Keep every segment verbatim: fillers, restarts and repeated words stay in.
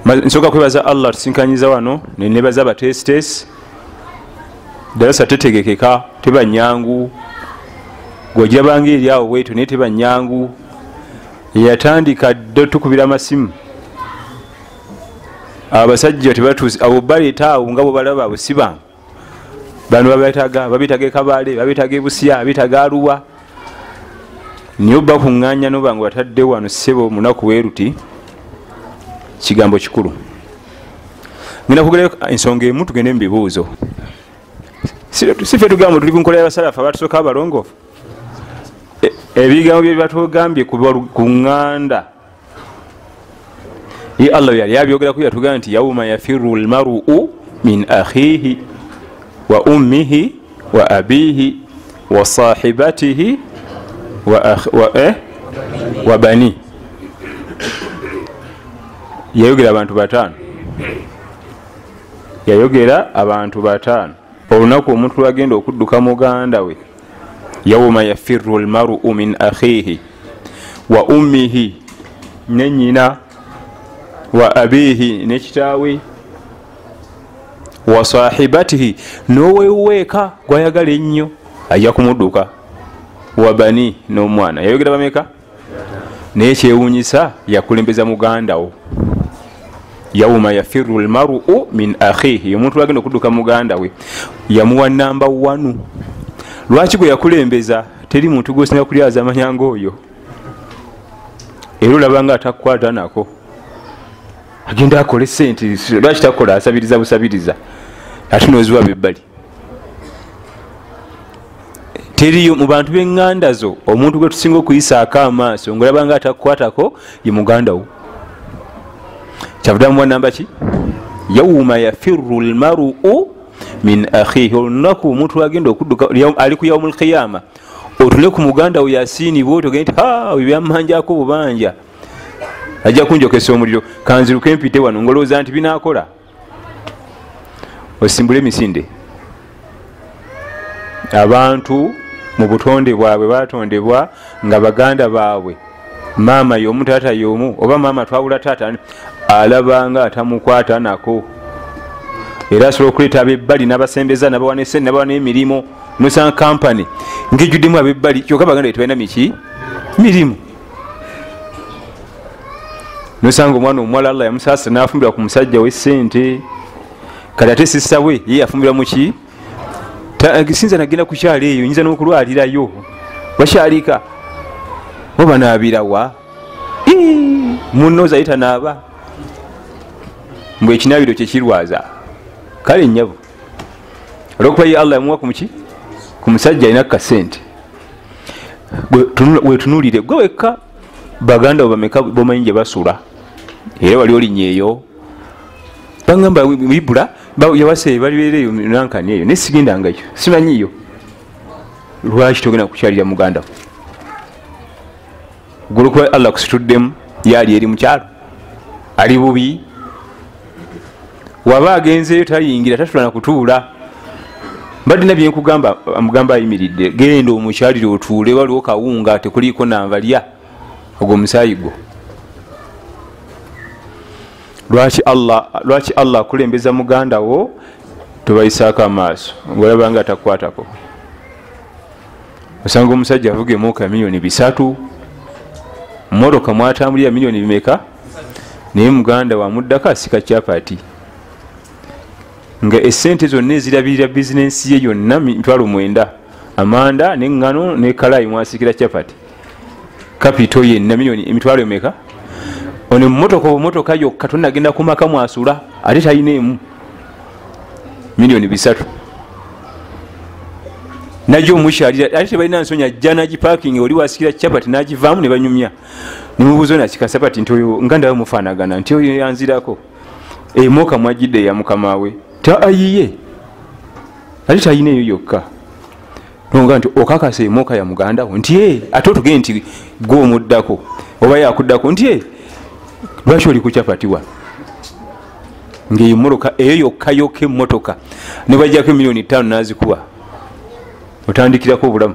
nsoka kwebaza Allah tusinkanyiza wano nenebaza abatesitesi darasa tetegekeka teba nyangu gwogira bangi eri awo bwetu naye teba nyangu yatandika ddo tukubira amasimu abasajja tebatuusi abo baleeta awo nga bwe balaba abo si bangu bano babetaga babitaga ekabale babitaga ebusya babitaga aluwa niyo bakuŋŋaanya noba nga batadde wano ssebo munaku weeruti kigambo kikulu ngenda kugerayo ensonga emu tugende mu bibuuzo sife tugamba tuli kunkola y'abasalafu abatusooka abalongoofu ebigambo bye batugambye ku ŋŋanda ye Allah yali abyogeraku yatugamba nti yauma yafiru lmaru min akhihi wa ummihi wa abihi wa sahibatihi wa, akh, wa, eh? wa bani yayogera abantu bataano yayogera abantu bataano olunaku omuntu lwagenda okudduka muganda we yauma yafiru lmaru min akhihi wa ummihi nenyina wa abihi nekitaawe wa sahibatihi noweweeka gwayagala ennyo ajja kumudduka wa bani n'omwana yayogera bameka naye kyewuunyisa yakulembeza muganda wo yauma yafiru lmaru min akhihi omuntu lwagenda okudduka muganda we yamuwa namba wanu lwaki gwe yakulembeza teri muntu gwosinga kulyaza amanyanga oyo era olaba nga atakukwata nako agenda akole sente lwaki takola asabiriza busabiriza ate noziwa bebbali teriyo mu bantu b'eŋŋanda zo omuntu gwe tusinga okuyisaako amaaso ngaolaba nga atakukwatako ye muganda wo kyavudamuwa namba ki yauma yafiru lmaru min akhihi olunaku omuntu lwagenda okudduka ali ku yaumu lqiyama otule ku muganda we yasiinibwa otogende nti ha byammanjako bubanja ajja kunjokesa omuliro kanziruke empite wano ngolowooza nti binaakola osimbule emisinde abantu mu butonde bwabwe batondebwa nga baganda baabwe maama y'omu taata y'omu oba maama twawula taata alabanga atamukwata nako era asobola okuleeta abebbali n'abasembeza nabawanese nabawana emirimu nosanga kampani ngejjuddemu abebbali kyokka baganda tebalina miki mirimu nosanga omwana omuwala Allah yamusaasa n'afumbira ku musajja w'essente kati ate sissa we ye yafumbira muki sinza nagenda kukyala eyo nyinza n'okulwalirayo wakyalika oba naabirawa munnoza ayita naaba mbwe ekinabiro kyekirwaza kale nnyabo olwokuba ye Allah yamuwa ku muki ku musajja alina kasente wetunuulire gwe wekka baganda bo bameka bomanyi gye basula era wali olinya eyo bagamba ibula yawase balibeereyo nankani eyo nesigendangayo simanyiyo lwaki togenda kukyalira muganda gulikuba Allah kusituddemu yali eri mukyalo ali bubi waba agenzeyo tayingira tatulana kutuula mbadde nabye nkugamba amugamba ayimiridde genda omukyalire otuule waliwo kawunga tekuliiko nanvalya ogwo musaayi gwo lwaki Allah lwaki Allah akulembeza muganda wo tobayisaako amaaso ngolaba nga atakwatako osanga omusajja avuga emooka miliyoni bisatu mmotoka mwatambulira miliyoni bimeka naye muganda wamuddako asika kyapati nga essente zonna ezirabirira bizinensi ye yonna mitwalo mwenda amanda neŋŋano ne kalayi mwasikira kyapati kapito yenna miliyoni emitwalo emeka ono mmotoka obumotoka yokka tonagenda kumaka mwasula ate talina emu miliyoni bisatu najjo omukyalira ate tebalina nsonyi ajja nagipakingi oli wasikira kyapati nagivaamu ne banyumya nemubuuza nakika sapati nti oyo nga ndawe mufaanagana nti oyo yanzirako emooka mwagidde ya mukamawe taayiye ate talina eyo yokka nonga nti okakasa emooka ya muganda wo nti e ate otugende nti gwe omuddako oba yakuddako nti e lwaki oli kukyapatiwa ngaemmotoka eyo yokka yokka emmotoka ne bajjako miliyoni ttaano nazikuwa otandikirako obulamu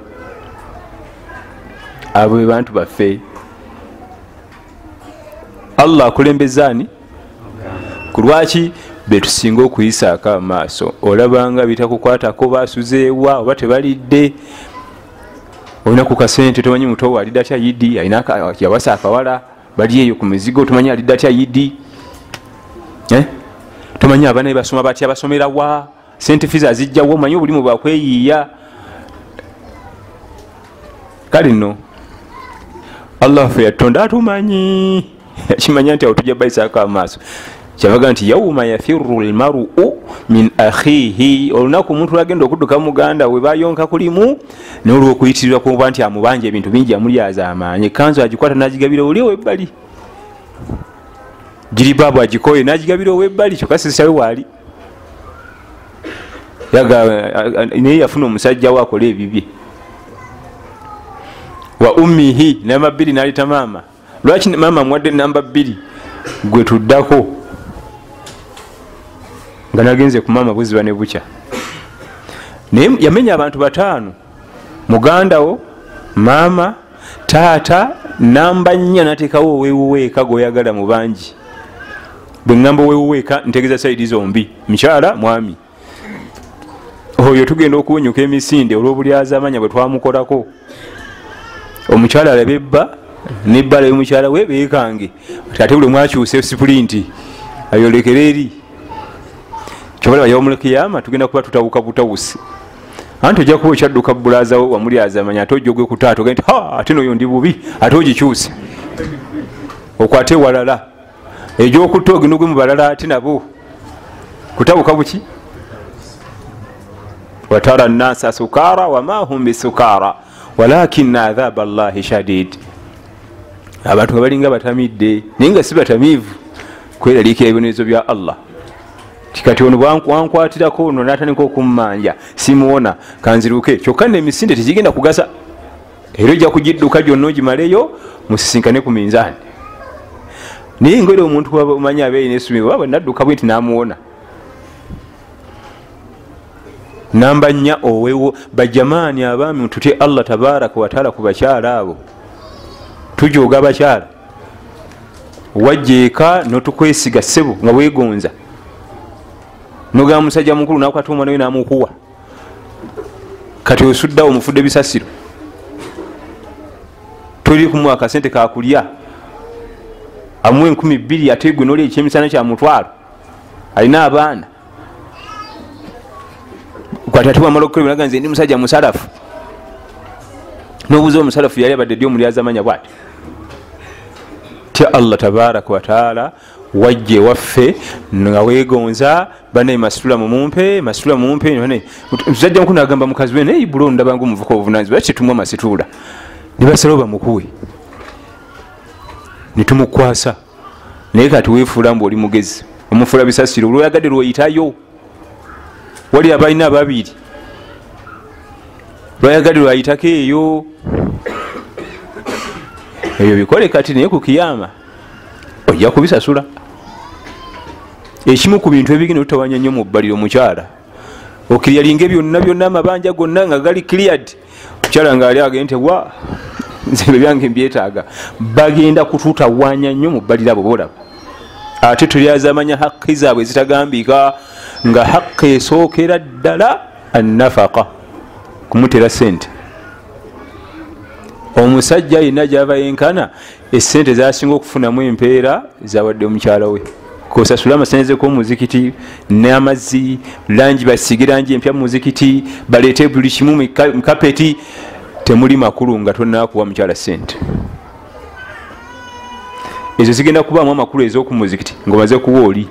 abo be bantu baffe Allah akulembezaani kulwaki betusinga okuyisaako amaaso olabanga bitakukwatako basuzeewa oba tebalidde olina ku kasente tomanyi muto alidde atya yidi yawasa akawala bali eyo ku mizigo tomanyi alidde atya yidi eh? tomanyi abaana basoma batya basomerawa sente fiza azijjawo manyi obulimu bwakweyiiya kale nno allah fe yatonda atumanyi kimanya nti awo tujja bayisaako amaaso kyavaga nti yauma yafiru lmaru min akhihi olunaku omuntu lwagenda okudduka muganda we bayonka kulimu nolwokuyitirirwa kuba nti amubanja ebintu bingi amulyaza amaanyi kanzu agikwata nagigabira oli owebbali giri baabu agikoye nagigabira owebbali kyokka sisawe waali naye yafuna omusajja we akola ebibye wa ummihi namba bbiri naleta maama lwaki maama mwadde namba bbiri gwe tuddako nga nagenze ku maama buziba ne bukya naye yamenya abantu bataano mugandawo maama taata namba nnya nateekawo owewuweeka gweoyagala mu bangi bwe ŋŋamba owewuweeka ntegeeza saidi zombi mukyala mwami oyo tugenda okuwunyuka emisinde olw'obulyaza amanya bwe twamukolako omukyala alabe ebba nebbala y'omukyala we beekange ate buli mwakyuse sipulinti ayolekera eri kyobalaba yawomulekiyama tugenda kuba tutawuka butawusi anti ojja kuba okyadduka bulazawo wamulyaza amanya ate ojja ogwe ku taata ogenda nti ha ate noyo ndi bubi ate ogikyuse okwate walala egyokutta ogenda ogwe mu balala ate nabo kutawuka buki watara nnasa sukara wama hum bisukara walakina adhaba llahi shadid abantu nga balinga batamidde naye nga si batamiivu kweraliikira ebibonerezo bya allah tikati ono wankwatirako ono natandika okummanja simuwona kanziruke kyokka nemisinde tegigenda kugasa era ojja kugidduka gyonna ogimaleyo musisinkane ku minzaani naye ngaera omuntu omanyi abeeyina essumiwa baba nadduka bwe nti namuwona namba nnya owewo bajamaani abaami tutye allah tabaraka wataala ku bakyala abo tujooga abakyala wajjeeka notukwesiga ssebo nga weegonza nogamba musajja mukulu nakwata omwana we namukuwa kati osuddawo omufudde bisasiro toli kumuwa akasente kakulya amuwa enkumi bbiri ate gwe noli ekyemisana kya mutwalo alina abaana kwati ate wamala okukola binaga nze ndi musajja musalafu nobuuza omusalafu yali abadde ddi omulyaza amanya bwati tya allah tabaraka wataala wajje waffe nga weegonza banaye masitula mumumpe masitula mumumpe musajja mukulu nagamba mukazi we naye bulo ndabanga omuvuka obuvunanyizibwa lwaki tetumwa masitula nibasalawo bamukuwe nitumukwasa naye kati weefuula mbu oli mugezi omufuula bisasiro olwoyagadde lwoyitayo wali abalina babiri lwayagadde lwayitako eyo ebyo bikole kati naye ku kiyama ojja kubisasula ekimu ku bintu ebigenda tutawanya nnyo mu bbaliro mukyala okiryalinga byonna byonna amabanja gonna nga gali cleared mukyala nga ali agende nti wa nzebe byange mbyetaaga bagenda kututawanya nnyo mu bbaliro abo bolaba ate tulyazamanya haqqi zaabwe zitagambika nga haqqi esookera ddala annafaka kumutera sente omusajja yenna gyava yenkana esente zasinga okufunamu empeera zawadde omukyala we kosasula amasanyize k'omuzikiti n'amazzi langi basige langi empya muzikiti baleete buli kimu mukapeti temuli makulu nga tonnakuwa mukyala sente ezo zigenda kubaamu amakulu ez'okumuzikiti ng'omaze kuwa oli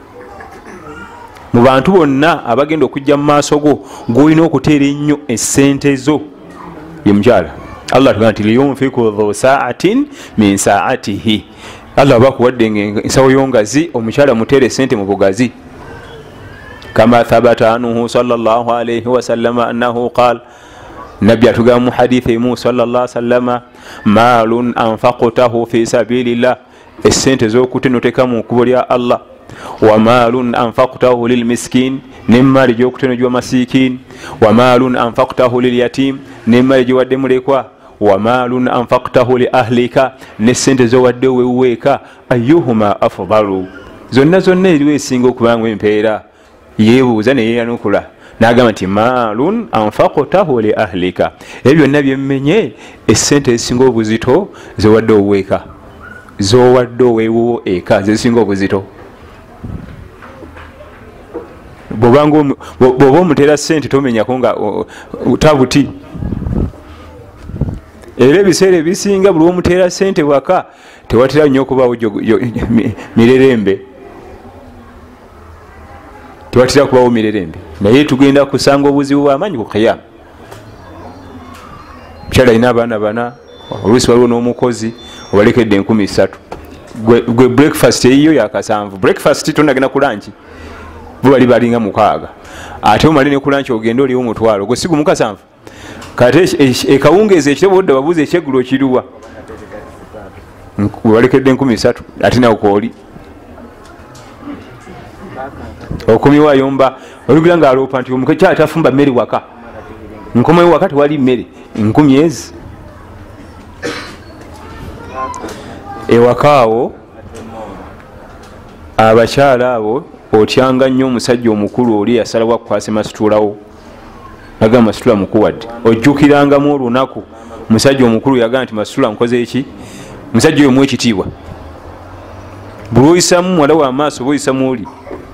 mu bantu bonna abagenda okujja mu maaso go ng'olina okuteera ennyo essente zo ye mukyala allah tugamba nti liyunfiku dhu saatin min saatihi allah bakuwadde ensawo y'ongazi omukyala muteere essente mu bugazi kama thabata anhu sallallahu alayhi wasallama annahu qaal nabbi atugamba mu hadithi emu sallallahu sallama maalun anfaqtahu fi sabilillah essente z'okutte noteeka mu kkubo lya allah wa maalun anfaqtahu lilmiskin nemmali gy'okutte no gy'omasikin wa maalun anfaqtahu lilyatim nemmali gyewadde mulekwa wa maalun anfaqtahu li ahlika ne sente zowadde wewuweeka ayuhuma afdalu zonna zonna eriwo esinga okubanga empeera yeebuuza neyeyanukula nagamba nti maalun anfaqtahu li ahlika, ebyo byonna byemmenye essente ezisinga obuzito zewadde oweeka, zowadde oweewo eka zezisinga obuzito. bwoba omuteera sente tomenyako nga tabuti. Era ebiseera ebisinga buli omuteera sente waka tewatera nnyo okubawo mirerembe, tewatera kubawo mirerembe, naye tugenda kusanga obuzibu bw'amaanyi ku kiyama. Mukyala alina abaana bana, oluusi waliwo n'omukozi obalekedde enkumi ssatu, gwe breakfast eyiyo yakasanvu. Breakfast tonagenda ku lanki bo bali balinga mukaaga, ate omale ne ku lanki ogenda oliwo omutwalo, gwe sigu mukasanvu. Kate ekawungeezi ekitabo odda babuuza ekyeggulo kiruwa, walekedde enkumi ssatu ate nawe kooli okomyewo ayomba olugira nga aloopa nti omukyala tafumba mmere waka, nkomewo waka tewali mmere enkumi ezi. Ewaka awo abakyala abo otyanga nnyo omusajja omukulu oli yasalawo akukwasa masitulawo, agamba masitula mukuwadde. Ojjukirangamu olunaku musajja omukulu yagamba nti masitula nkoze eki, musajja oyo mu ekitiibwa. Buli oyisamu muwala wa maaso oba oyisamu oli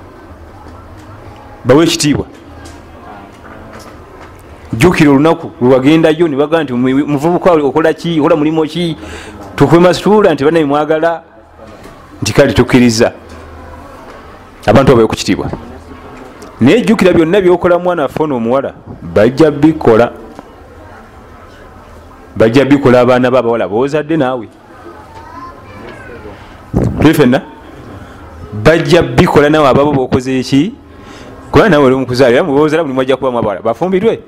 bawe ekitiibwa. Jjukira olunaku lwewagendayo ne bagamba nti muvubuka okola ki, okola mulimu ki, tukuwe masitula nti banaye mwagala, nti kale tukkiriza abantu abawe ku kitiibwa. Naye jjukira byonna byokola mwana afona omuwala bajja bikola, bajja bikola abaana babawala boozadde naawe twefenna, bajja bikola naawe ababo bokoze eki, kuba naawe oli mukuzaala era muboozala mulimu ajja kubamu abawala bafumbirwe.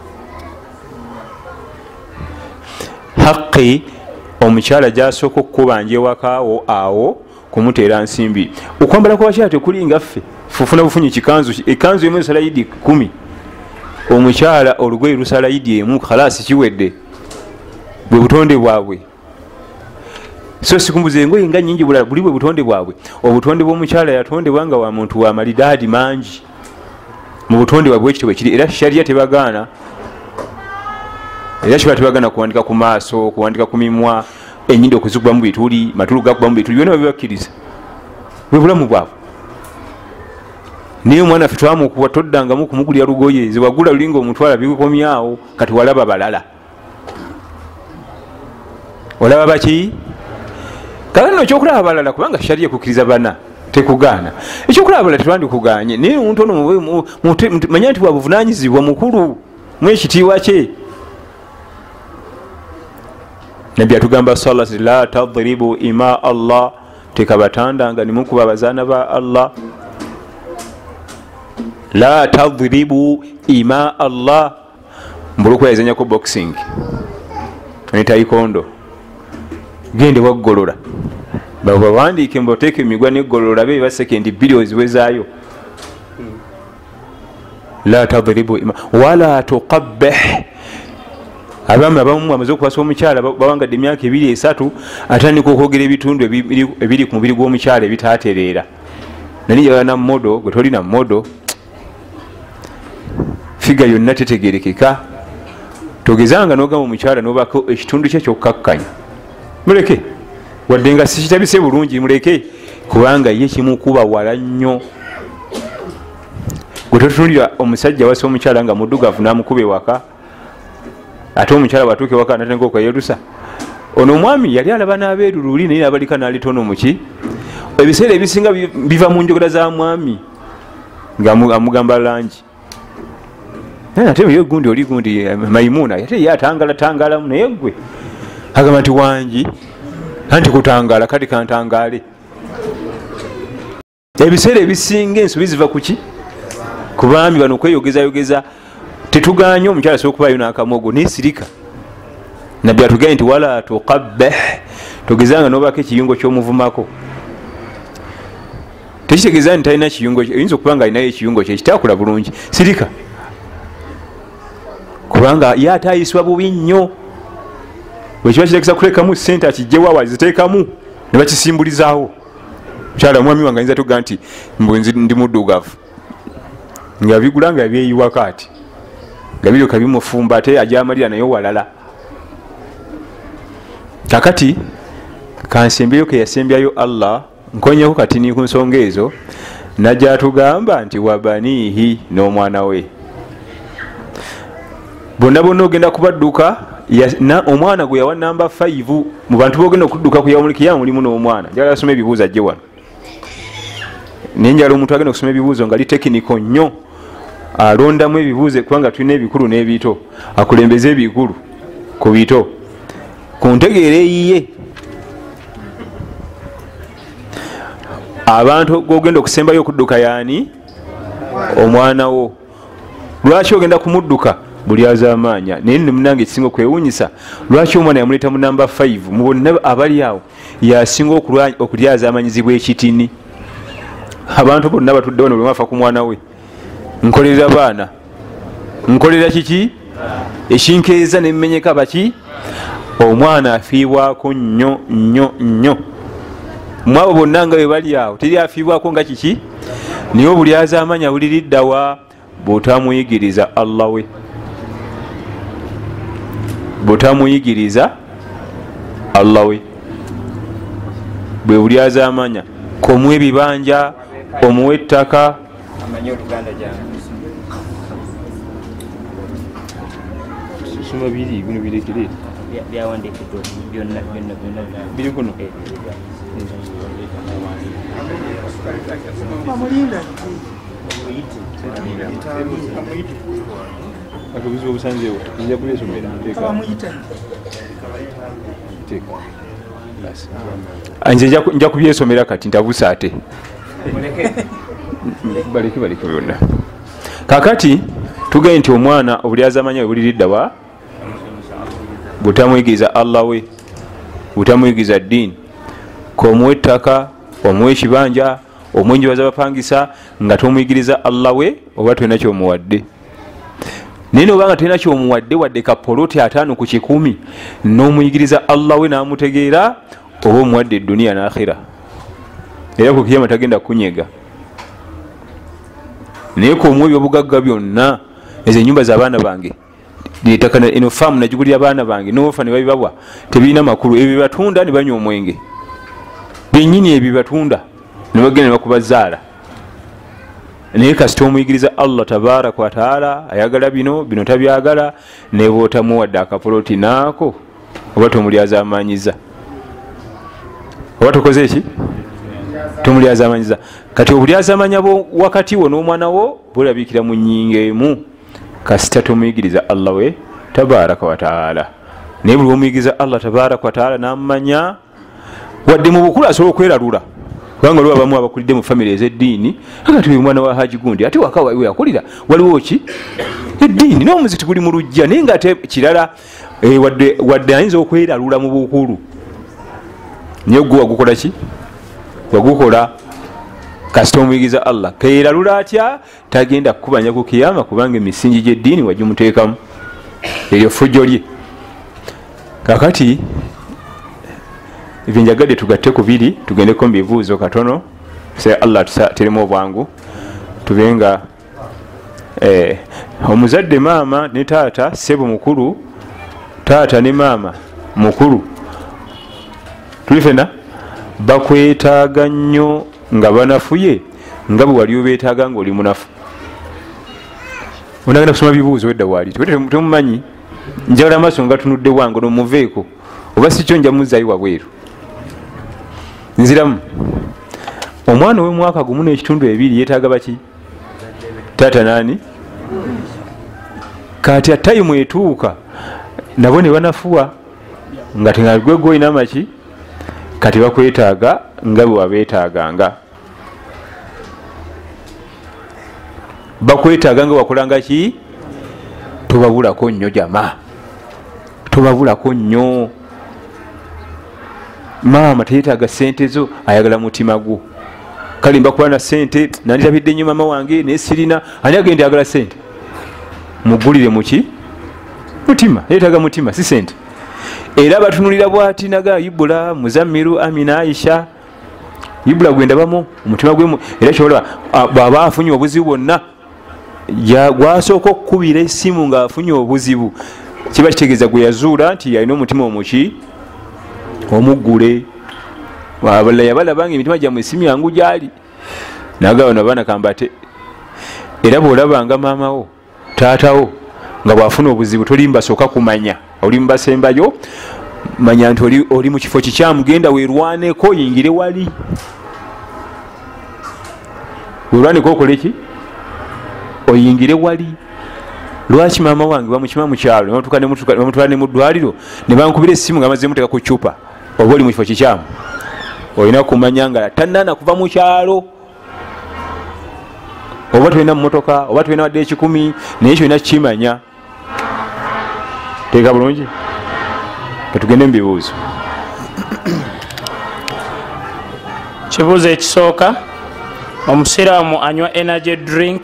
Haqqi omukyala gyasooka okukubanja ewakaawo awo kumuteera nsimbi. Okwambala kwabakyala tekuli ngaffe fufuna bufunyi kikanzu, ekanzu emu esala yidi kumi, omukyala olugoye lusala yidi emu, khalasi kiwedde, bwe butonde bwabwe. So sikumbuze engoye nga nnyingi bulala buli bwe butonde bwabwe. Obutonde bw'omukyala yatondebwa nga wa muntu wa malidaadi mangi, mu butonde bwabwe ekitibwe kiri, era sharia tebagaana, era kiba tebagaana kuwandika ku maaso, kuwandika ku mimwa, ennyindo okuzikubamu bituli, matulu gakubamu bituli, byonna babibakkiriza, bwe bulamu bwabwe. Naye omwana ffe twamukuwa toddangamu kumugulya lugoye, ze wagula lulinga omutwala bikomyawo, kati walaba balala. Olaba baki? Kale nno ekyokulaba balala kubanga sharia ekukkiriza bana tekugaana. Ekyokulaba balala tetwandikuganye, naye omuntu ono manya nti bwabuvunaanyizibwa mukulu mu ekitiibwa kye. Nabbi atugamba sallallahu alaihi wasallam, la tadribu ima Allah, tekabatandanga nimukuba abazaana ba Allah. La tadribu ima Allah, mbuluku yazanyako boxing ne taekwondo, gende waggolola bawandiike mboteeke emigwa neggolola be ba sekendi bbiri eziwezaayo. La tadribu ima wala tuqabbih, abamu abamu amaze okubasa omukyala bawangadde emyaka ebiri esatu atandika okwogera ebitundu ebiri ku mubiri gw'omukyala ebitaatereera. Nanijagala na modo gwe tolina modo, figa yonna tetegerekeka, togezanga n'ogamba omukyala n'obako ekitundu kye kyokkakkanya. Muleke wadde nga sikitabise bulungi, muleke kubanga ye kimukuba wala nnyo. Gwe totunulira omusajja wasa omukyala nga muddugavu n'amukuba ewaka, ate omukyala bwatuuka ewaka natandika okweyerusa. Ono omwami yali alaba n'abeerululi naye abalika n'alitono muki. Ebiseera ebisinga biva mu njogera za mwami ng'amugamba langi. Ate ye gundi oli gundi Maimuna ate ye atangala tangalamu, naye gwe agamba nti wangi anti kutangala kati kantangaale. Ebiseera ebisinga ensobi ziva kuki? Ku baami bano kweyogezayogeza. Tetuganye omukyala sookubayo n'akamogo nesirika. Nabbi atugambye nti wala tuqabbih, togezanga n'obako ekiyungo ky'omuvumako. Tekitegeeza nti talina kiyungo, oyinza okuba nga alinayo ekiyungo kye kitaakula bulungi, sirika. Kubanga ye ataayisibwa bubi nnyo, bwe kiba kirekesa kulekamu ssente akijjewo awaziteekamu ne bakisimbulizaawo. mukyala mwami wange ayinza tuga nti mbwenzi ndi muddugavu nga bigula nga byeyiwako ati nga biryoka bimufumba ate ajamalira naye walala. Kakati kansembyeyo ke yasembyayo Allah nkonyeko kati ni ku nsonga ezo najja tugamba nti wabanihi n'omwana we bonna bonna ogenda kubadduka omwana gwe yawa namba five mu bantu bogenda okudduka ku yamulikiyamu mulimu n'omwana. Njagala asoma ebibuuzo ajje wano naye njagala omuntu agenda okusoma ebibuuzo nga li tekiniko nnyo alondamu ebibuuzo kubanga tulina ebikulu n'ebito akulembeze ebikulu ku bito ku ntegeera eyiye. Abantu gogenda okusembayo okudduka yaani omwana wo. Lwaki ogenda kumudduka? Buli azamanya. Naye nno munange ekisinga okwewuunyisa lwaki omwana yamuleeta mu namba five mu bonna abali awo yasinga okulyazamanyizibwa ekitini. Abantu bonna batudde wano bwe bafa ku mwana we nkolera baana nkolera kiki ekinkeeza nemumenyeka baki omwana afiibwako nnyo nnyo nnyo. Mwabo bonna nga bwe bali awo teri afiibwako nga kiki niyo buli azamanya buliriddawa bw'otamuyigiriza Allah we bw'otamuyigiriza Allah we bwe buli azamanya komuwa ebibanja omuwa ettaka soma biri bino birekere byawandiikiddwa byonna byonna byonna biri kuno akabuzi obusanzeewo nja kubyesomera nze nja kubyesomera kati ntabusa ate baleke baleke byonna. Kakati tugaye nti omwana obuli azamanya buliriddawa butamuyigiriza Allah we butamuyigiriza ddiini komuwa ettaka omuwa ekibanja omwenjobaza bapangisa nga tomuyigiriza Allah we oba tolina kyomuwadde. Naye nobanga tolina kyomuwadde wadde kapoloti ataano ku kikumi n'omuyigiriza Allah we n'amutegeera oba omuwadde edduniya n'akhira era ku kiyama tagenda kunyega. Naye komuwa ebyobugagga byonna ezo ennyumba z'abaana bange ettaka eno faamu nagigulira abaana bange nofa ne babibabwa tebirina makulu ebyo bibatunda ne banywa omwenge bennyini ebyo bibatunda ne bagenda ne bakubazaala. Naye kasita omuyigiriza Allah tabaraka wa taala ayagala bino bino tabyagala ne bootamuwadde akapoloti naako oba tomulyazamanyiza oba tokoze eki tomulyazamanyiza. Kati obulyazamanya wakati wo n'omwana wo bulabikira mu nnyingo emu kasita tomuyigiriza Allah we tabaraka wa taala. Naye buli omuyigiriza Allah tabaraka wa taala n'amumanya wadde mu bukulu asobola okweralula kubanga lwa bamu abakulidde mu famire ez'eddiini agati uyu mwana wa Haji gundi ate waka we yakulira waliwo ki eddiini n'omuziti guli mu lujja naye nga ate kirala e, wadde, wadde ayinza okweralula mu bukulu naye gwe wagukola ki wagukola kasita omuyigiriza Allah keeralula atya tagenda kukubanya ku kiyama kubanga emisingi gy'eddiini wagimutekamu eryo fujjo lye. Kakati ebyo njagadde tugatte ku biri tugendeko mu bibuuzo katono se Allah teremu obwangu tubenga eh, omuzadde maama ne taata sebo mukulu taata ne maama mukulu tuli fena bakwetaaga nnyo nga banafuye nga bwe wali obeetaaga ng'oli munafu. Onagenda kusoma bibuuzo edda waali temumanyi njagala amaaso nga tunudde wange nomuveeko oba sikyo nja muzaayo wabweru nziramu. Omwana ow'emwaka gumu n'ekitundu ebiri yeetaaga baki taata nani kati atayimu etuuka nabo ne banafuwa nga tengagwe gwolina maki kati bakwetaaga nga bwe wabeetaaganga bakwetaaga nga wakolanga ki tobabulako nnyo jama tobabulako nnyo. Maama teyetaaga sente zo ayagala mutima gwo kale mbakuba na sente nanditabidde nnyo maama wange naye sirina ani agenda ayagala sente mugulire muki mutima yetaaga mutima si sente. Era batunulira bwati naga Ibula Muzammiru Amina Aisha ibula gwenda bamo omutima gwe era kyola baba afunye obuzibu bwonna gwasooka okukubira essimu ngaafunye obuzibu kiba kitegeeza gwe yazuula nti yalina omutima omuki omuggule abalala yabalabanga emitima gyamwe essimu yangu gyali nagaba no abaana kambate era bwolabanga maamawo taatawo nga bwafuna obuzibu tolimba sooka kumanya oli mubasembayo manya nti oli, oli mu kifo kikyamu genda weerwaneko yingire wali weerwaneko okoleki oyingire wali lwaki maama wange bamukima mukyalo bamutwala ne mu ddwaliro ne bankubira essimu nga mazze muteka ku cupa oba oli mu kifo kikyamu olina kumanya nga tanana kuva mu kyalo oba tulina mumotoka oba tulina wadde ekikumi naye kyolina kukimanya teeka bulungi katugende mu bibuuzo kibuuzo ekisooka omusiraamu anywa energy drink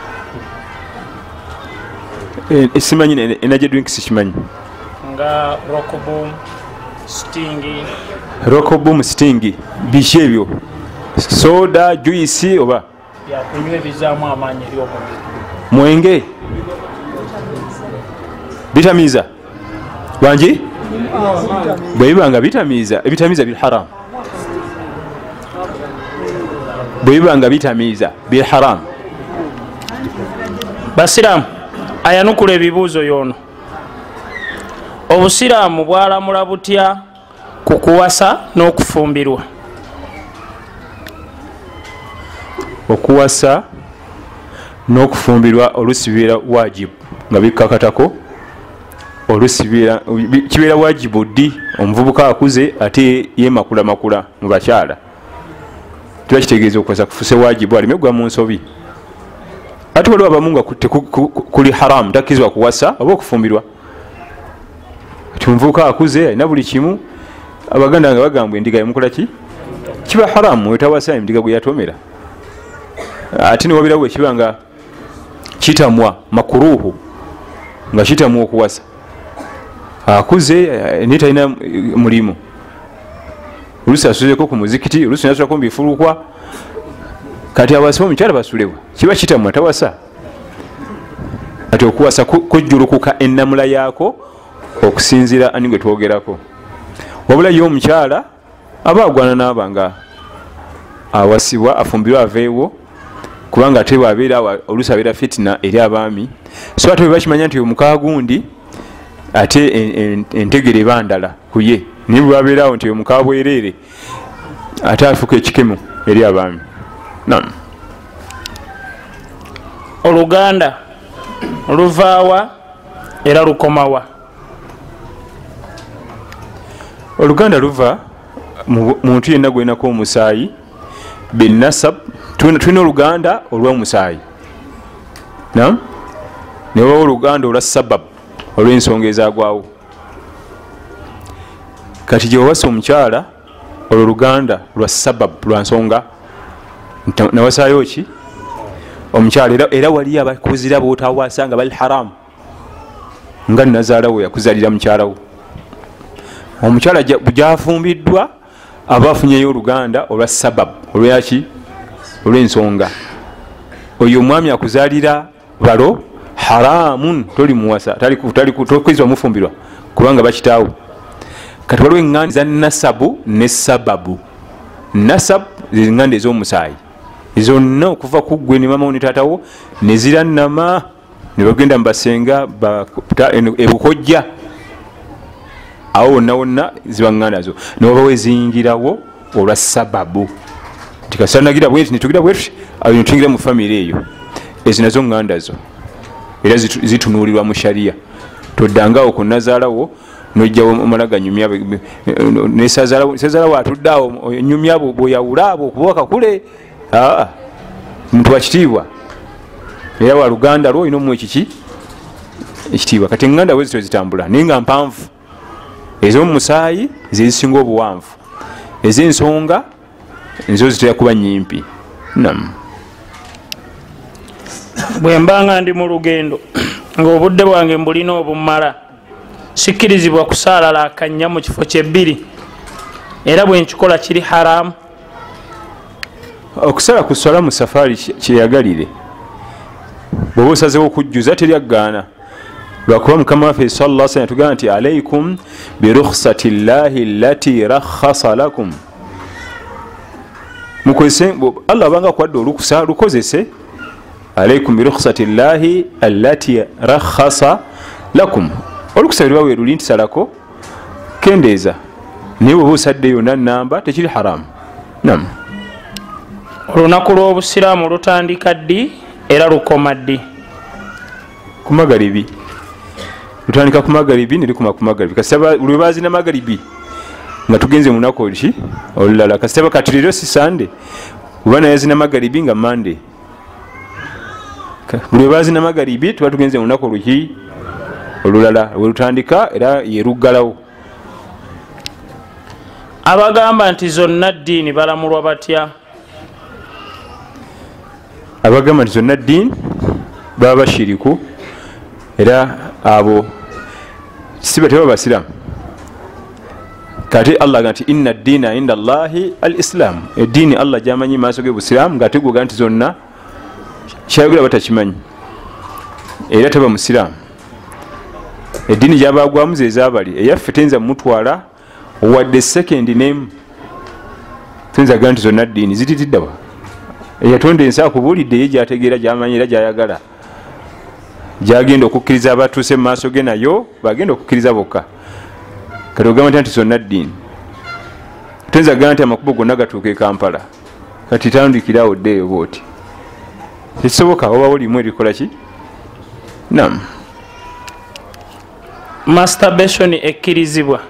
simanyi energy drink sikimanyi nga rockboom sting rockboom sting biki ebyo soda juice oba yakunywa ebizaamu amaanyi eri omubiri mwenge bitamiza wangi bwebibanga bitamiza ebitamiza bilharam bwebibanga bitamiza bilharam basiraamu ayanukula ebibuuzo yono obusiraamu bwalamula butya ku kuwasa n'okufumbirwa okuwasa n'okufumbirwa olusi bibeera wajibu nga bikakatako olusi kibeera wajibu ddi omuvubuka akuze ate yemakula makula mu bakyala kiba kitegeeza okuwasa kufuse wajibu aleme gwa mu nsobi ate waliwo abamu nga kuli haramu takkizibwa kuwasa oba okufumbirwa ti omuvubuka akuze alina buli kimu abaganda nga bagambwa endiga yamukolaki kiba haramu wetawasa endiga gwe yatomera ate niwabirawo ekiba nga kitamwa makuruhu nga kitamwa okuwasa akuze naye talina mulimu olusi asuzeko ku muzikiti olusi nasulako mubifulukwa kati awasa omukyala basulebwa kiba kitamwa tawasa kati okuwasa kujjulukuka ennamula yaako okusinzira ani gwe twogerako wabula ye omukyala aba agwana naaba nga awasibwa afumbirwa aveewo kubanga ate bwabeera olusi abeera fitina eri abaami so ate bwebakimanya nti omukaa gundi ate entegere bandala kuye naye bwabeerawo nti omukaa bwereere ate afuuka ekikemu eri abaami nam oluganda luvaawa era lukomawa oluganda luva muntu yenna gwenako omusaayi benasab tulina oluganda olw'omusaayi nam newawo oluganda olwa sababu olw'ensonga ezagwawo kati gyewawasa omukyala olwo oluganda lwa sababu lwa nsonga nawasaayo ki omukyala era wali abakuzira bootawasa nga bali haramu nga nazaalawo yakuzalira mukyalawo omukyala gyafumbiddwa aba afunyeyo oluganda olwa sababu olwaki olw'ensonga oyo omwami akuzalira balo haramun toli muwasa tokwizibwa mufumbirwa kubanga bakitaawo kati waliwo eŋŋanda za nasabu ne sababu nasabu ziŋŋanda ez'omusaayi zonna okuva ku ggwe ne mamawo ne taatawo ne zirannama ne bagenda mubasenga ebukojja awo wonna wonna ziba ŋŋanda zo newabawo eziyingirawo olwa sababu tikasanagira bweti nitugira bwetuti ayo netuyingira mu famire eyo ezo nazo ŋŋanda zo era zitunuulirwa mu shariya toddangawo ku nazaalawo nojjawo omala ganyumya nesazaalawo atuddeawo nyumya bweyawula abo okuba kakule muntu wakitiibwa era wa luganda lwo olina omuwa ekiki ekitiibwa kati eŋŋanda we zito zitambula naye nga mpanvu ez'omumusaayi zezisinga obuwanvu ez'ensonga nizo zitera kuba nyimpi nam bwe mbanga ndi mu lugendo ng'obudde bwange mbulina obumala sikkirizibwa kusaalala akannya mu kifo kyebbiri era bwe nkikola kiri haramu okusala ku swala mu safari kyeyagalire bwoba osazewo okujjuza teryaggaana lwakuba mukama waffe sallallahu alaihi wasallam tugamba nti alaikum birukhsati llahi allati rakhasa lakum mukozese allah abanga akwadde olukusa lukozese alaikum birukhsati llahi allati rakhasa lakum olukusa lwawe luli nti salako kendeeza naye bwoba osadde yonna namba tekiri haramu. nam olunaku lw'obusiraamu lutandika ddi era lukoma ddi? ku magalibi lutandika ku magalibi nelikuma ku magalibi kasitaba lwe bazina magalibi nga tugenze mu lunaku ki olulala kasitaba kati leero si sande oba naye zina magalibi nga mande buli lwe bazina magalibi tuba tugenze mu lunaku luki olulala we lutandika era yeruggalawo. abagamba nti zonna ddiini balamulwa batya? abagamba nti zonna ddiini baba bashiriku era abo siba teba basiramu kati allah ga nti inna ddiina inda allahi al islaamu eddiini allah gyamanyi maaso ge busiraamu ngaate gwoga nti zonna kyayogera batakimanyi era teba musiraamu. eddiini gyabagwamu zezabali eyaffe tenza mutwala wadde second name tenza ga nti zonna ddiini zititiddawa eyatonda ensi akubuulidde ye gyategeera gyamanyi era gyayagala gyagenda okukkiriza abatuuse mu maaso ge nayo bagenda okukkiriza bokka kati ogamba nti zonna ddiini tenza ga nti amakubo gonna gatuuka e Kampala kati tandikirawo ddeeyo booti tekisoboka oba olimu erikola ki. nam masturbation ekkirizibwa?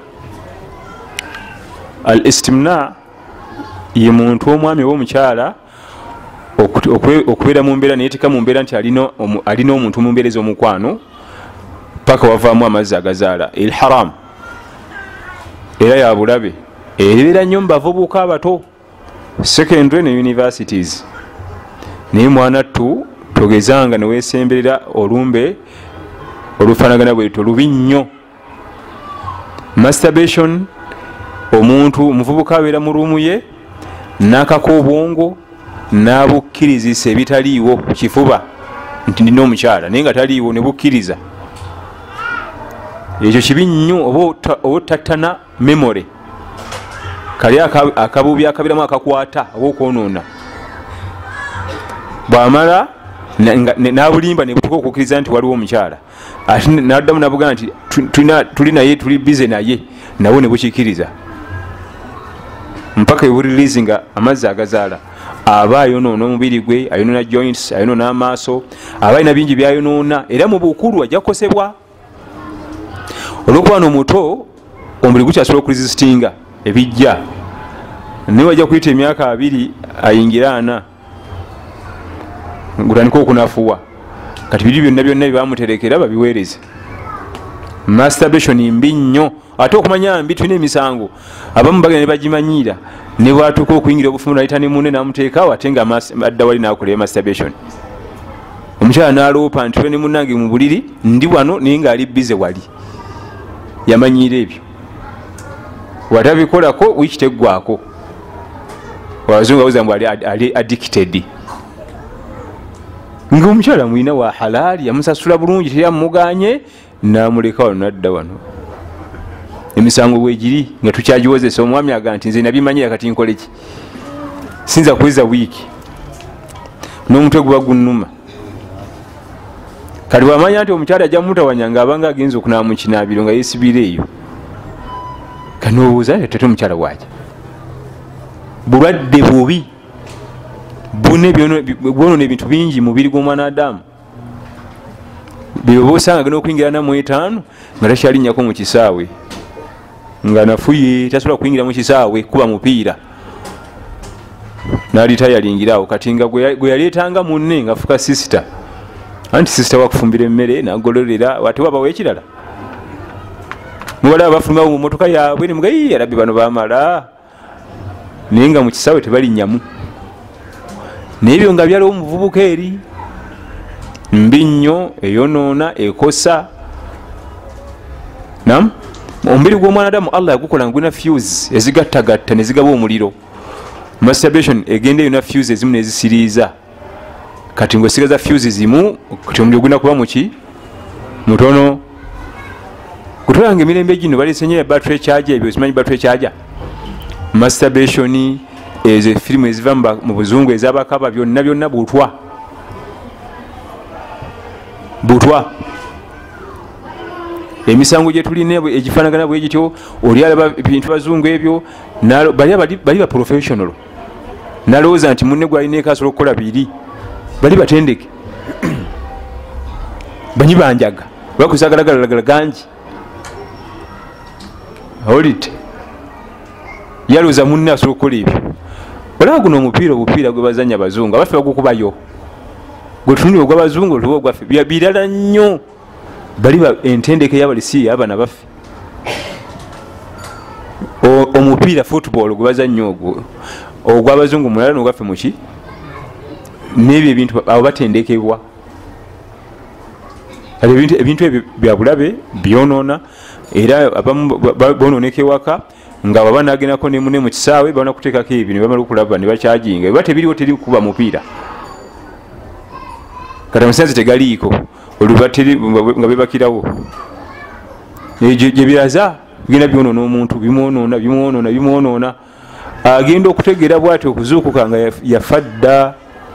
al istimna ye muntu omwami oba omukyala okubeera mu mbeera neyetika mu mbeera nti alina omuntu mu mbeera ez'omukwano paka wavaamu amazzi agazaala el haram era yabulabe ebeera nnyo mu bavubuka abato secondary ne universities naye mwana ttu togezanga newesemberera olumbe olufanagana bwetu lubi nnyo. masturbation omuntu omuvubuka abeera mu ruumu ye n'akaka obwongo n'abukkirizisa ebitaliiwo ku kifuba nti ndina omukyala naye nga taliiwo ne bukkiriza ekyo kibi nnyo oba otattana memory kali akabubi akabeeramu akakwata oba okwonoona bwamala n'abulimba ne butuka okukkiriza nti waliwo omukyala ate naddamu nabugana nti tuli naye tuli bize naye nawo ne bukikkiriza mpaka ebulirizi nga amazzi agazaala aba ayonoona omubiri gwe ayonoona joints ayonoona amaaso aba alina bingi byayonoona era mu bukulu ajja kukosebwa olw'okuba nomuto omubiri gukyasobola okuresistinga ebijja naye wajja kuyita emyaka abiri ayingira ana gutandika okunafuwa kati biri byonna byonna byebamuterekera babiweereze. masturbation mbi nnyo ate okumanya mbi tulina emisango abamu bagenda ne bagimanyiira ne bwatuuka okuyingira obufumu nayita ne munne namuteekawo ate nga adda wali nakola masturbation omukyala naloopa nti we ne munnange mu buliri ndi wano naye ngaali bize wali yamanyiira ebyo watabikolako wiiki teggwako wazungu awuza mbu ali addicted ngaomukyala mwina wa halaali yamusasula bulungi teyamuganye namuleka wano nadda wano emisango bwegiri nga tukyagiwozesa omwami aga nti nze nabimanyira kati nkoleki sinza kuweza wiiki n'omutwe guba gunnuma kati wamanya nti omukyala ajja mutawanya nga abanga agenza okunaba mu kinaabiro nga yeesibira eyo kanoobuuza tate omukyala waaki bulwadde bubi bwonona ebintu bingi mubiri gw'omwana adamu byoba osanga gena okuyingira namu etaano nga takyalinnyako mu kisaawe nga nafuye tasobola kuyingira mu kisaawe kuba mupiira nalitayalingirawo kati nga gwe yaleetanga munne nga fuka sisita anti sisita wakufumbira emmere nagololera ate wabawo ekirala mubalaba bafulumawo mu motoka yaabwe nemugayi yarabbi bano bamala naye nga mu kisaawe tebalinnyamu naye ebyo nga byaliwo muvubuka eri mbi nnyo eyonoona ekosa nam omubiri gw'omwana adamu allah yagukola nga gulina fuse ezigattagatta ne zigaba omuliro masturbation egenda yona fuse ezimu nezisiriiza kati ngosigaza fuse zimu kati omuliro gulina kuba muki mutono kutolanga emirembe gino balesenye battery charger ebyo simanyi battery charger masturbation ezo firimu eziva mu buzungu ezabakaba byonna byonna butwa butwa emisango gye tulina egifaanagana bwe gityo oli alaba ebintu bazungu ebyo bali ba professional nalowooza nti munne gwalina ekasobola okukola biri bali batendeke banyi banjaga bakusagalagala gangi olite yalowooza munne asobola okukola ebyo olaba guno omupiira obupiira gwe bazanya abazungu abaffe bagukubayo gwe tunulira ogw'abazungu otuba ogwaffe birala nnyo bali entendeke yabalisi abana baffe omupiira football gwe bazanya ogwo ogw'abazungu mulala nogwaffe muki nebyo ebintu abo batendekebwa ebintu ebyo byabulabe byonoona era abamu bononekewaka nga baba nagendako nemune mu kisaawe babona kuteekako ebyo ne bamala okulaba ne bakyajinga eba tebiriwo teri kuba mupiira kati amasanzi tegaliiko olubateri nga bebakirawo gyebiraza bigenda byonoona omuntu bimwonoona bimwonoona bimwonoona agenda okutegeera bwati okuzuukuka nga yafa dda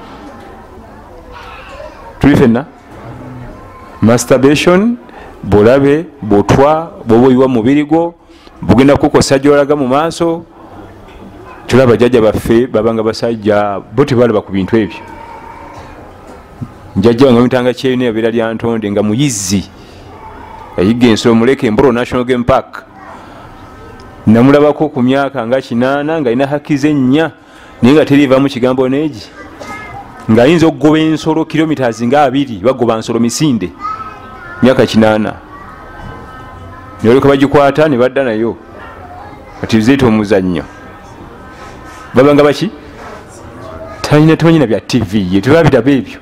tuli fenna masturbation bulabe butwa bwoboyiwa mubiri gwo bugenda kukosa gyolaga mu maaso tulaba jjajja baffe babanga basajja bo tebalaba ku bintu ebyo njajja nga mitanga kyeyina yabeera lya ntonde nga muyizi yayiga ensolo muleke Mboro National Game Park namulabako ku myaka nga kinaana nga alina hakize ennya naye nga teriivamu kigambo neegi ng'ayinza okugoba ensolo kilomitas nga abiri bagoba nsolo misinde myaka kinaana noleka bagikwata ne badda nayo kati zeeta omuzannyo babanga baki talina temanyina bya tv ye tebabiraba ebyo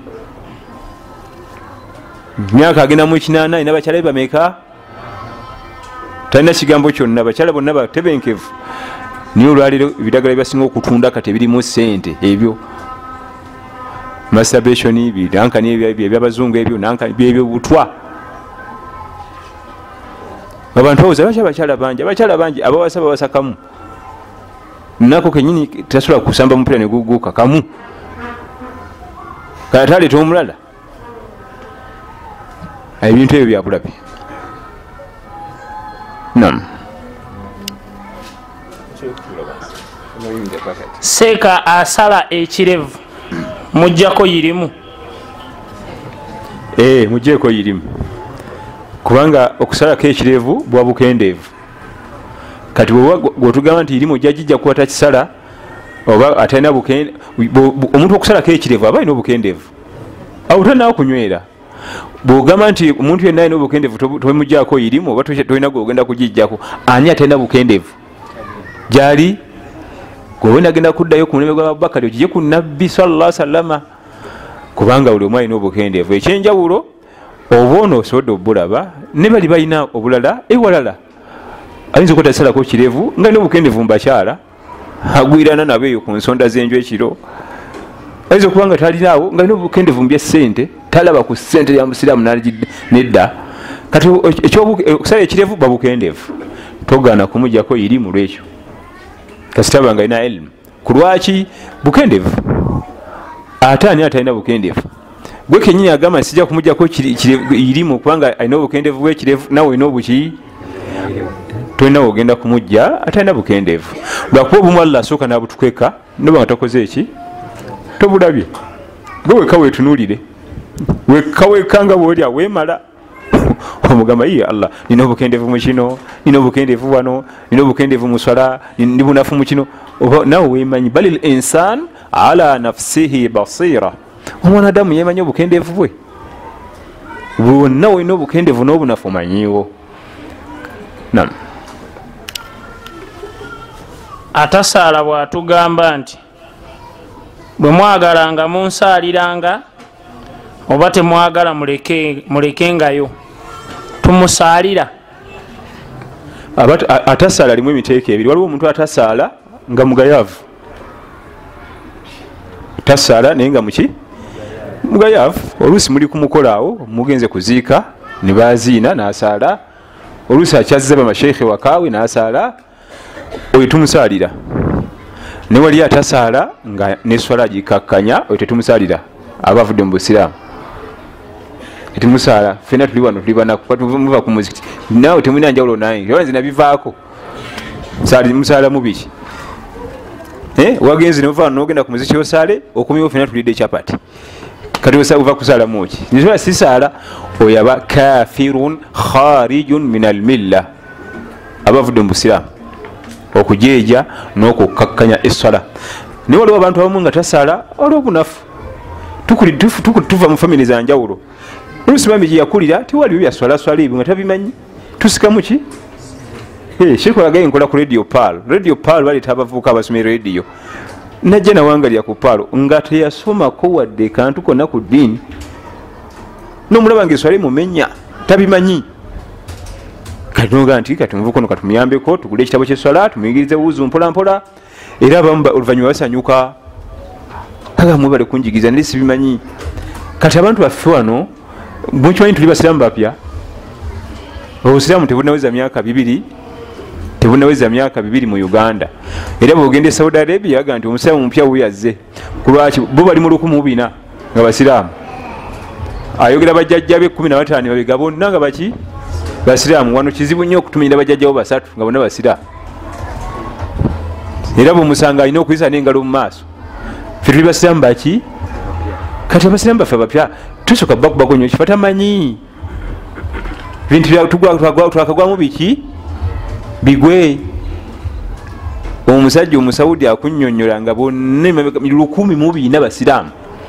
myaka agenda mu kinaana ina bakyala bameka talina kigambo kyonna bakyala bonna batebenkevu niye olwaliro ebidagala byasinga okutunda kati ebirimu sente ebyo masturbation birankani ebyabazungu ebyo nankani byebyo butwa abantu bawuza baky abakyala bangi abakyala bangi abawasa bawasa kamu nako kenyini tasobola kusamba mupiira neguguuka kamu kati aleeta omulala ebintu ebyo byabulabe nam seeka asala ekirevu mujjako yirimu ee mujjeeko yirimu kubanga okusalako ekirevu bwa bukendeevu kati bwotugamba nti irimu ojja gijja kuba takisala oba atalina omuntu okusalako ekirevu aba alina obukendeevu awo talinawo kunywera bwogamba nti omuntu yenna alina obukendeevu tomujjako irimu oba tolina gwogenda kugijjako ani atalina bukendeevu gyali gwewe nagenda kuddayo ku mulembe gw'Abubakari ogije ku nabbi sallallahu sallama kubanga buli omu alina obukendeevu ekyenjawulo oba ono osobodde obulaba ne bali balina obulala ewalala ayinza okutasalako kirevu nga alina obukendeevu mubakyala agwirana nabo eyo ku nsonda z'enju ekiro ayinza okuba nga talinaawo nga alina obukendeevu mbyesente talaba ku ssente ya musiraamu nedda kati okusala ekirevu babukendeevu togaana kumujjako irimu lwekyo kasitaba nga alina elimu ku lwaki bukendeevu ate ani atalina bukendeevu gwe kenyini agamba sijja kumujjako irimu kubanga alina obukendeevu bwekirevu nawe olina obuki tolina ogenda kumujja atalina bukendeevu lwakuba obumu Allah asooka nabutukweka noba nga takoze eki tobulabye gwe weka weetunuulire weka wekanga bwolya weemala omugamba iye Allah nina obukendeevu mu kino nina obukendeevu wano nina obukendeevu mu swala ndi bunafu mu kino nawe weemanyi balil insan ala nafsihi basira omwanadamu yemanyi obukendeevu bwe bwonna olina obukendeevu n'obunafu manyiwo nam atasaala bw'atugamba nti bwe mwagalanga munsaaliranga oba temwagala mulekengayo tumusaalira atasaala alimu emiteeko ebiri waliwo omuntu atasaala nga mugayaavu tasaala naye nga muki mugayaavu. Oluusi muli kumukolaawo mugenze kuziika ne baziina n'asaala, oluusi akyazza bamasheekhe wakaawe n'asaala, oyo tumusaalira. Ne wali atasaala nga neswala gikakkanya, oyo tetumusaalira, aba avudde mu busiraamu. Tetumusaala, ffenna tuli wano tuli banaku muva ku muzikiti, naawe temulina njawulo nange, oba nze nabivaako musaala mubiki. Wagenze nova nogenda ku muzikiti osaale, okumyewo ffenna tulidde kyapati, kati ova kusaala muki nisobola sisaala, oyo aba kafirun kharijun min almilla, aba avudde mu busiraamu okujeeja n'okukakkanya essala. Naye waliwo abantu abamu nga tasaala olw'obunafu, tuva mu famiri za njawulo. Oluusi mami gye yakulira tewaliwo byaswalaswala ebyo nga tabimanyi, tusikamu ki? Shekolagaye nkola ku radio pal, radio pal baleeta abavubuka abasoma radio, najja nawangalira ku palo nga teyasomako wadde kantu konna ku ddiini, n'omulaba ngaeswale mumenya tabimanyi. Kati noga nti kati muvuko no katumuyambeko tugule ekitabo ky'eswala tumuyigirize wuzu mpola mpola, era abamu oluvannyuma basanyuka agamu bale kunjigiriza naye sibimanyi. Kati abantu baffe wano mukimanyi tuli basiraamu bapya, obusiraamu tebunaweza myaka bibiri, tebunaweza myaka bibiri mu Uganda, era bwogenda e Saudi Arabia yaga nti omusiraamu mupya wuyazze. Kulwaki bo bali mu lukumi mu bina nga basiraamu, ayogera bajjajja be kumi na bataano babega bonna nga baki basiraamu. Wano kizibu nnyo okutumira bajjajjawo basatu nga bonna basiraamu, era bwemusanga alina okuyisa n'engalo mu maaso. Ffe tuli basiraamu baki? Kati abasiraamu baffe abapya tusooka bakubako nnyo kifa tamanyi bintu twakagwamu biki bigwe. Omusajja omusawudi akunnyonnyola nga bonna lukumi mu bina basiraamu,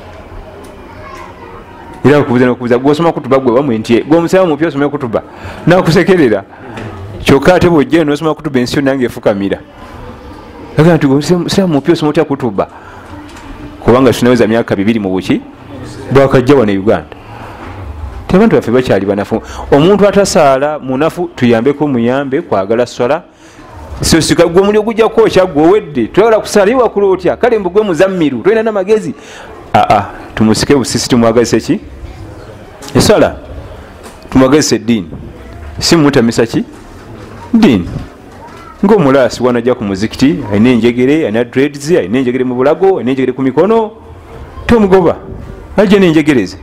era okubuza nokubuza gwosoma kutuba gwe bamwentye gwe omusiraamu mupya osoma kutuba nakusekerera, kyokka ate bwojja nosoma kutuba ensi yonna ngaefukamira aga nti omusiraamu mupya osoma otya kutuba, kubanga tunaweza myaka bibiri mu buki bwakajja wano e Uganda. Abantu baffe bakyali banafu. Omuntu atasaala munafu tuyambeko muyambe kwagala swala, so sika gwe muli ogujja kwokya gwe owedde twagala kusaala iwa kula otya kale mbugwe muzammiru tolina n'amagezi. Aa tumusike busisi tumwagazise ki eswala, tumwagazise eddiini, si mutamisa ki ddiini. Ng'omulaasi wanajja ku muzikiti alina enjegere, alina dreads, alina enjegere mu bulago, alina enjegere ku mikono, tomugoba ajja n'enjegereze.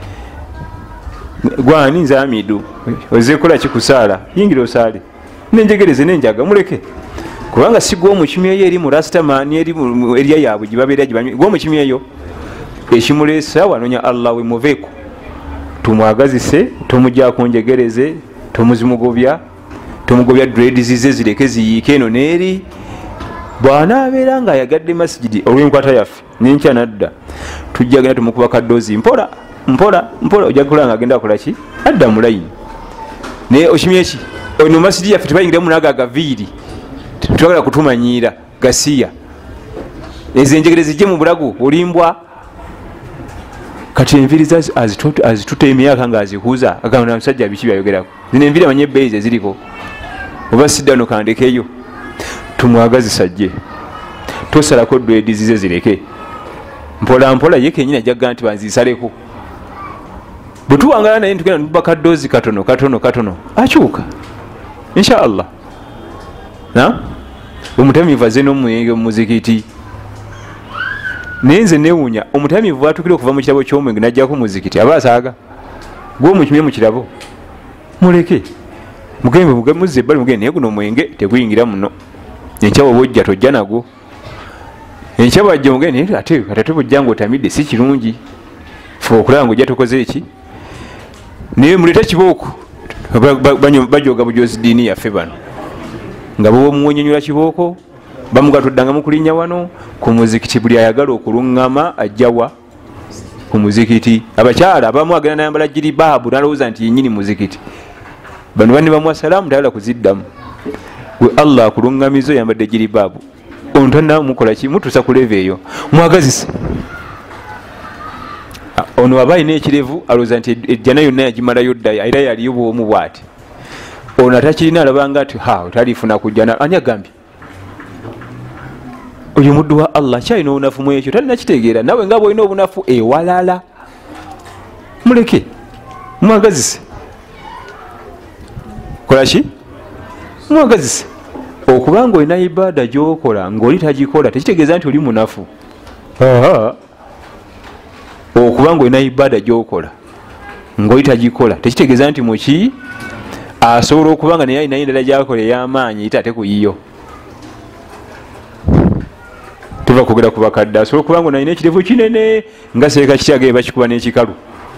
Gwani nze Amidu ozekola kikusaala yingira osaale n'enjegereze n'enjaga muleke, kubanga si gw'omukimi eyo eri mu rastaman eri erya yaabwe gibabeera gibanywe gw'omukimi eyo ekimuleesa wanonya Allah we muveeko, tumwagazise tomujjaako njegereze, tomuzimugobya tomugobya dreads ze zireke ziyiike eno n'eri. Bw'anaabeera ng'ayagadde masijidi olw'enkwata yaffe n'enkya nadda, tujja genda tumukuba kaddoozi mpola mpola mpola, ojja kukola ng'agenda akola ki adda mu layini. Naye okimye eki ono masijidi yaffe tebayingiramu naga agaviiri, tetwagala kutumanyiira gasiya ezo enjegere zijje mu bulago olimbwa. Kati enviiri azituta emyaka ng'azikuuza agamba omusajja biki byayogerako, zino enviiri amanye ebbeeyi ze ziriko, oba siddano kandekeyo. Tumwagazisa jje tosalako dreads ze zireke mpola mpola, ye kenyini ajjaga nti banzisaleko. Bwe tuwangala naye tugenda nuba kaddoozi katono katono katono akyuka insha Allah. Omutamiivu azze n'omwenge mu muzikiti, naye nze neewuunya omutamiivu atukire okuva mu kirabo ky'omwenge najjako muzikiti aba asaaga. Gwe omukimye mu kirabo muleke mugembe muzze ebbali mugende, naye guno omwenge teguyingira muno. Enkya bw'ojja tojja nagwo, enkya bw'ajja mugende ate kati bw'ojja ng'otamidde si kirungi, fe okulaba ng'ojja tokoze eki. Naye muleeta kibooko bajooga bujoozi ddiini yaffe bano nga bwomuwonyonyola kibooko bamugatudanga mu kulinnya wano ku muzikiti. Buli ayagala okuluŋŋama ajjawa ku muzikiti. Abakyala abamu agenda nayambala jiribaabu nalowooza nti yennyini muzikiti, bano banne bamuwa salaamu tayagala kuziddamu. We Allah akuluŋŋamiza oyambadde jiribaabu ontana mukola ki mutuusa ku leve eyo mwagazise. Ono aba alina ekirevu alowooza nti ejjana yonna yagimalayo dda era yaliyo bwomu bw'ati. Ono atakirina alabanga ati ha otalifuna kujjana ani agambye oyo muddu wa Allah kyalina obunafu mu ekyo talina kitegeera nawe nga bwolina obunafu ewalala muleke mwagazise kolaki mwagazise okubanga olina ibaada gyokola ngaoli tagikola tekitegeeza nti oli munafu okubanga olina ibaada gyokola ngaoli tagikola tekitegeeza nti muki asobola okubanga naye alina endala gyakola ey'amaanyi ite ate kuyiyo tuva kugera ku bakadde asobola okubanga nalina ekirevu kinene nga seeka kityagee bakikuba n'ekikalu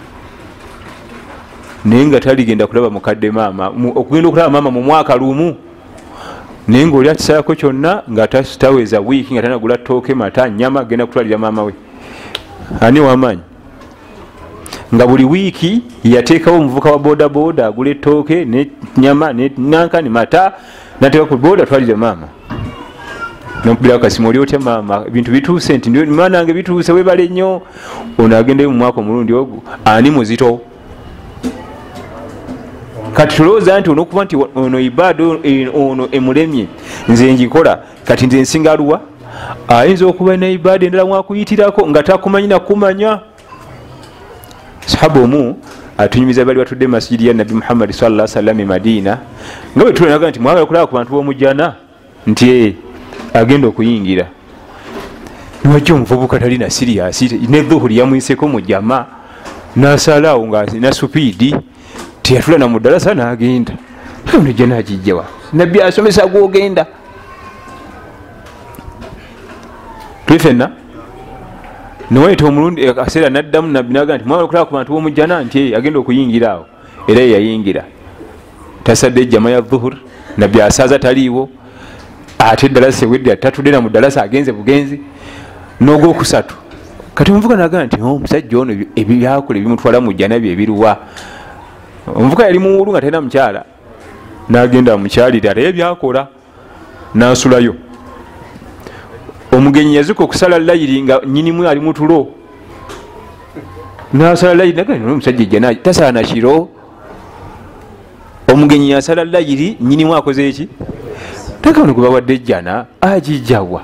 naye nga taligenda kulaba mukadde maama okugenda okulaba maama mu mwaka lumu naye ngaoli akisalako kyonna nga taweza wiiki nga tanagula tooke mata nyama agenda kutwalira maama we ani wamaanyi nga buli wiiki yateekawo omuvuka wa boda boda agula ettooke nenyama nenanka ne mata nateeka ku boda twalire maama nompulira kasimu oli otya maama ebintu bituuse nti manange bituuse webale nnyo ono agendeyo mu mwaka omulundi ogwo ani muzito kati tulowooza nti onokuba nti ono ibaada ono emulemye nze njikola kati nze nsingaluwa ayinza okuba na ibaada endala mwakuyitirako nga takumanyi nakumanya sahaba omu atunyumiza bali batudde masijidi ya nabi Muhammad sallallahu alaihi wasallam e Madina nga bwe tulanaga nti mwagala kulaba ku bantu b'omujjana nti agenda okuyingira niwajja omuvubuka talina siriyasi ne dhuhuri yamwiseko mu jama nasalaawo nga na supiidi teyatula na mudalasa n'agenda ono jana agijjawa nabbi asomesa gwogenda twifenna niwaita omulundi akaseera naddamu nabbi naga nti mwagala kulaba ku bantu b'omujjana nti agenda okuyingira awo era yeyayingira tasadde ejjama ya dhuhur nabbi asaaza taliiwo ate eddalasa ewedde tatudde na mu ddalasa agenze bugenzi n'ogwokusatu kati omuvuka naga nti omusajja ono ebyakola ebimutwala mu jjana bye ebiruwa omuvuka yali muwulu nga talina mukyala n'agenda mukyalira ate ebyakola n'asulayo omugenyi yazuka okusala layiri nga nyinimu ali mutulo n'asala layiri naga nti omusajja ejjana tasala na kiro omugenyi yasala layiri nyinimu akoze eki takabona gwebawadde ejjana agijjawa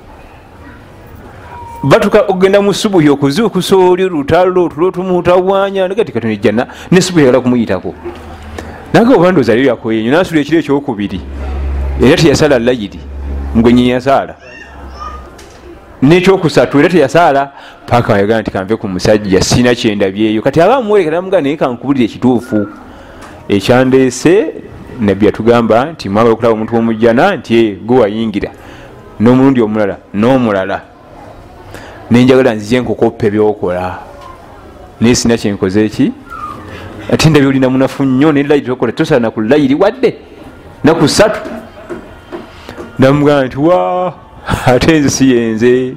batuka okugenda mu subuhi okuzuukusa oli olutalo otulo tumutawanya nagati katoni ejjana ne subuhi yagala kumuyitako naga obandooza ali yakoyenyo nasula ekiro ekyokubiri era teyasala layiri mugenyi yasala nekyokusatu era teyasala paka yagala nti kanve ku musajja sina kyendabyeyo kati aba muwerekera namugaa naye kankubulira ekituufu ekyandeese nabbi yatugamba nti mwagala okulaba omuntu w'omujjana nti gwe wayingira n'omulundi omulala n'omulala nenjagala nzije nkukoppa ebyokola naye sina kyenkoze eki ate ndabye olina munafu nnyo ne layiri tokola tosala naku layiri wadde naku ssatu namugamba nti wa ate nze si yenze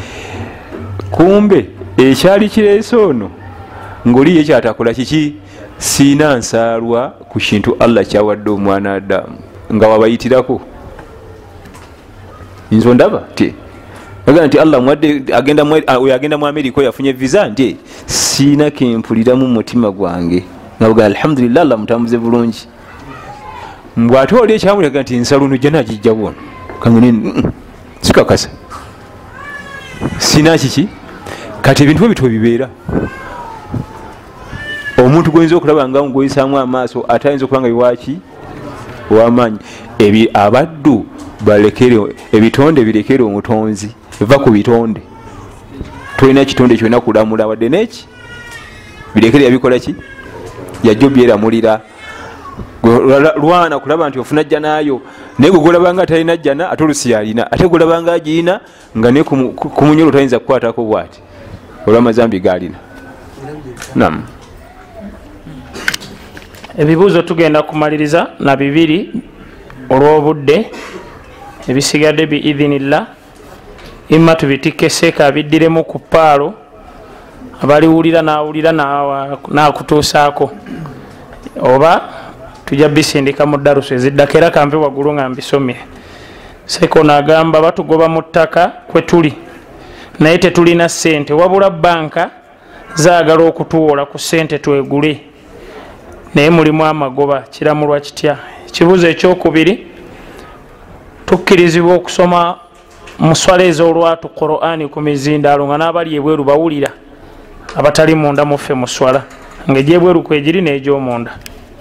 kumbe ekyali kireese ono ng'oli ye kyatakola kiki siina nsaalwa ku kintu Allah kyawadde omwana Adamu nga wabayitirako nzo ndaba ti agamba nti Allah mwadde agenda oyo agenda mu Amerika yafunye visa nti siina kempulira mu mutima gwange nga alhamdulillah Allah mutambuze bulungi mbwate oli ekyamulaga nti nsalo no jana agijja bwono kangene sikakasa siina kiki kati ebintu ebitwe bibeera omuntu gwenza okulaba nga nguyisaamu amaaso atayinza okubanga biwaki wamaanyi ebi abaddu balekere ebitonde birekere omutonzi va ku bitonde tulina kitonde kyona kulamula wadde neki birekere yabikola ki yajjo byeramulira lwana kulaba nti ofuna jjanayo naye gugulabanga atalina jjana ate olusi yalina ate gulabanga agirina nga ne kumunyolo tayinza kukwatako bwati olwamazambi galina nam ebibuuzo tugenda kumaliriza na bibiri olw'obudde ebisigadde biidhinillah imma tubitikke seeka abiddiremu ku paalo abaliwulira n'awulira n'akutuusaako oba tujja bisindika mu darusu eziddako era kampe waggulu nga mbisomye seeko n'agamba batugoba mu ttaka kwe tuli naye tetulina ssente wabula banka zaagala okutuwola ku ssente twegule naye mulimu amagoba kiramulwa kitya ekibuuzo ekyokubiri tukkirizibwa okusoma muswala ez'olwatu qur'ani ku mizindaalo nga n'abali ebweru bawulira abatali munda muffe muswala ngaegyebweru kwegiri n'egyomunda.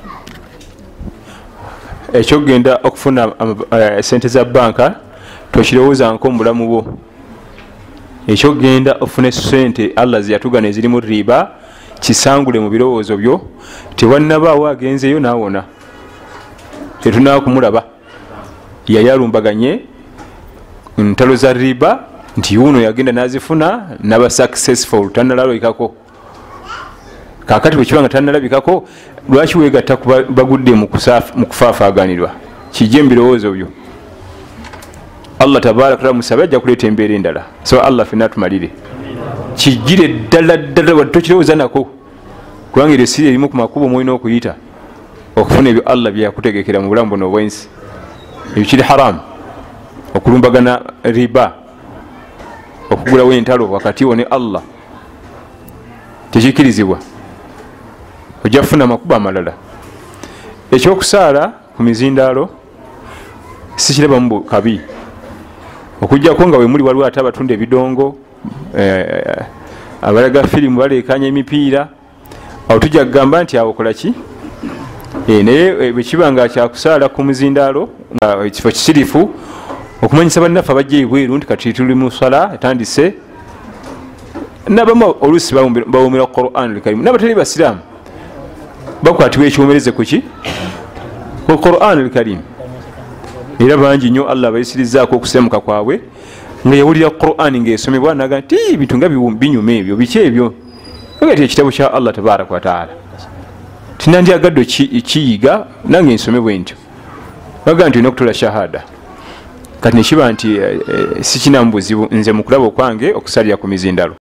ekyokugenda okufuna sente za banka tokirowooza nko mubulamu bwo. ekyokugenda ofune sente allah zeyatugana ezirimu riba kisangule mu birowoozo byo, tewannabaawo agenzeyo nawona, tetunakumulaba yali alumbaganye ntalo za riba nti uno yagenda nazifuna naba successful tanalabikako. kakati bwekibanga tanalabikako lwaki wegatta bagudde mu kufaafaganirwa? kijje mbirowoozo byo. allah tabaraka taala musabe ajja kuleeta embeera endala, so allah fena tumalire kijjire ddala ddala wadde tokirowooza nako, kubanga eryo si erimu ku makubo mwolina okuyita okufuna ebyo allah byeyakutegekera mu bulamu buno obwensi. ebyo kiri haramu, okulumbagana riba, okugulawo entalo wakati wo ne allah tekikirizibwa, ojja kufuna amakubo amalala. ekyokusaala ku mizindaalo sikirabamu kabi, okujjako nga wemuli waliwo ate abatunda ebidongo, eh, abalaga firimu balekanya emipiira, awo tujja kugamba nti awo kolaki. E, naye bwekiba nga kyakusaala ku mizindaalo nga ekifo kisirifu, okumanyisa bannaffe abajja ebweru nti kati tuli mu sala etandise, nabamu oluusi bawumira Qur'an al-Karim, nabatali basiraamu bakwatibwa ekyomereze kuki ku Qur'an al-Karim. era bangi nnyo allah bayisirizaako okusemuka kwabwe nga yawulira Qur'an ng'esomebwa naga nti ebintu nga binyuma ebyo biki ebyo, agati ekitabo kya allah tabaraka wataala tinandyagadde kiyiga nange nsomebwe ntyo, baga nti olina okutoola shahada. kati nekiba nti eh, eh, sikinamu buzibu nze mu kulaba okwange okusalira ku mizindaalo.